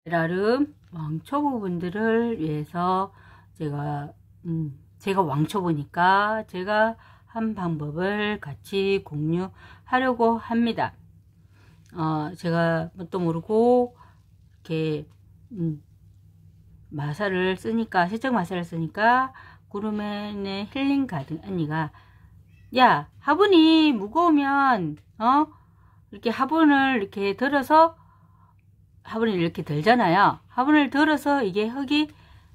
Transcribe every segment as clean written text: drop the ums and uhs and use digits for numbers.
제라름 왕초보분들을 위해서 제가 왕초보니까 제가 한 방법을 같이 공유하려고 합니다. 제가 뭣도 모르고 이렇게 마사를 쓰니까, 세척 마사를 쓰니까 구름의 힐링 가든 언니가, 야, 화분이 무거우면 이렇게 화분을 이렇게 들어서, 화분을 이렇게 들잖아요. 화분을 들어서 이게 흙이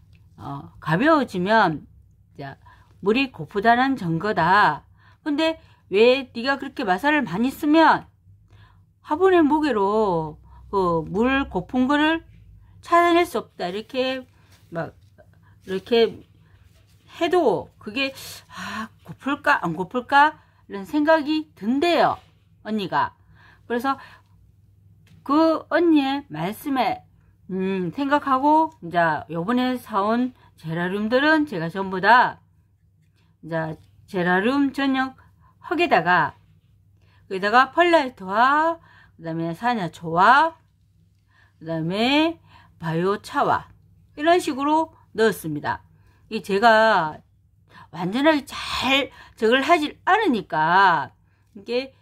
가벼워지면 물이 고프다는 증거다. 근데 왜 네가 그렇게 마사를 많이 쓰면 화분의 무게로 물 고픈 거를 찾아낼 수 없다. 이렇게 이렇게 해도 그게 고플까 안 고플까 이런 생각이 든대요, 언니가. 그래서 그 언니의 말씀에 생각하고 이제 요번에 사온 제라늄들은 제가 전부 다 이제 제라늄 전용 흙에다가 거기다가 펄라이트와 그 다음에 사냐초와 그 다음에 바이오차와 이런 식으로 넣었습니다. 이 제가 완전하게 잘 저걸 하질 않으니까 이게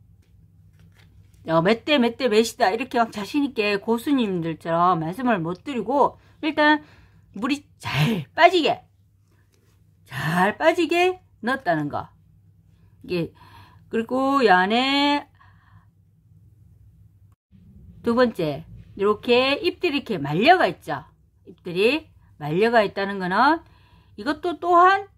몇 대 몇이다 이렇게 막 자신있게 고수님들처럼 말씀을 못 드리고, 일단 물이 잘 빠지게 넣었다는 거. 이게 그리고 이 안에 두 번째, 이렇게 잎들이 이렇게 말려가 있죠. 잎들이 말려가 있다는 거는 이것도 또한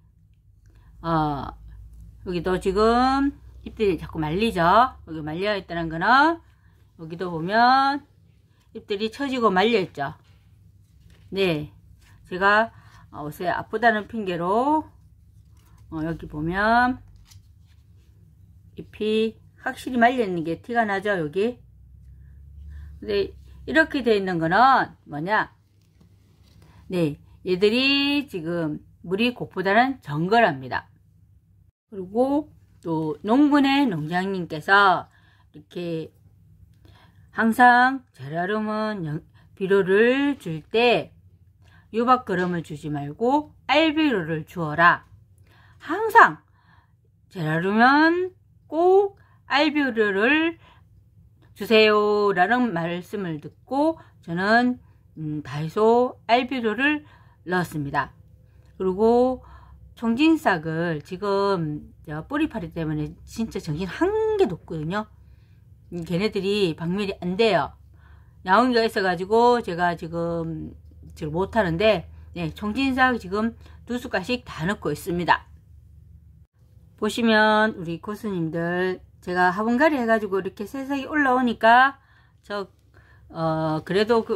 여기도 지금 잎들이 자꾸 말리죠. 여기 말려 있다는 거는 여기도 보면 잎들이 처지고 말려 있죠. 네, 제가 요새 아프다는 핑계로 여기 보면 잎이 확실히 말려 있는 게 티가 나죠, 여기. 근데 이렇게 돼 있는 거는 뭐냐? 네, 얘들이 지금 물이 고프다는 증거랍니다. 그리고 또 농군의 농장님께서 이렇게 항상 제라늄은 비료를 줄 때 유박그름을 주지 말고 알비료를 주어라. 항상 제라늄은 꼭 알비료를 주세요 라는 말씀을 듣고 저는 다이소 알비료를 넣었습니다. 그리고 청진싹을 지금 뿌리파리 때문에 진짜 정신 한 개도 없거든요. 걔네들이 박멸이 안 돼요. 나온기가 있어가지고 제가 지금 못하는데, 네, 청진싹 지금 2숟갈씩 다 넣고 있습니다. 보시면 우리 고수님들 제가 화분갈이 해가지고 이렇게 새싹이 올라오니까 그래도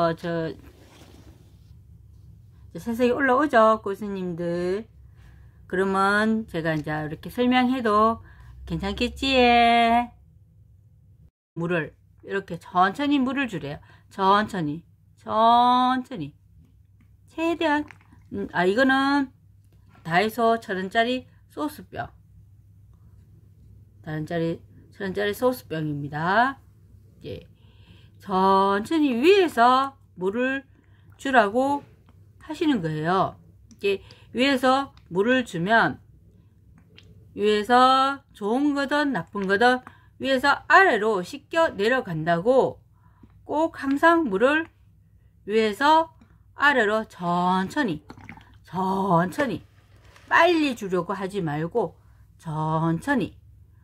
새싹이 올라오죠, 고수님들. 그러면 제가 이제 이렇게 설명해도 괜찮겠지? 물을 이렇게 천천히 물을 주래요. 천천히 최대한. 이거는 다이소 1,000원짜리 소스병, 1,000원짜리 소스병입니다. 예. 천천히 위에서 물을 주라고 하시는 거예요. 이게 위에서 물을 주면 위에서 좋은 거든 나쁜 거든 위에서 아래로 씻겨 내려간다고, 꼭 항상 물을 위에서 아래로 천천히 빨리 주려고 하지 말고 천천히.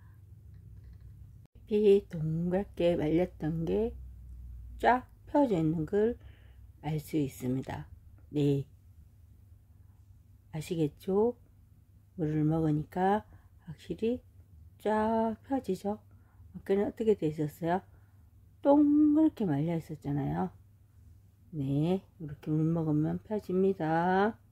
잎이 동그랗게 말렸던 게 쫙 펴져 있는 걸 알 수 있습니다. 네, 아시겠죠? 물을 먹으니까 확실히 쫙 펴지죠. 아까는 어떻게 돼 있었어요? 동그랗게 말려 있었잖아요. 네, 이렇게 물 먹으면 펴집니다.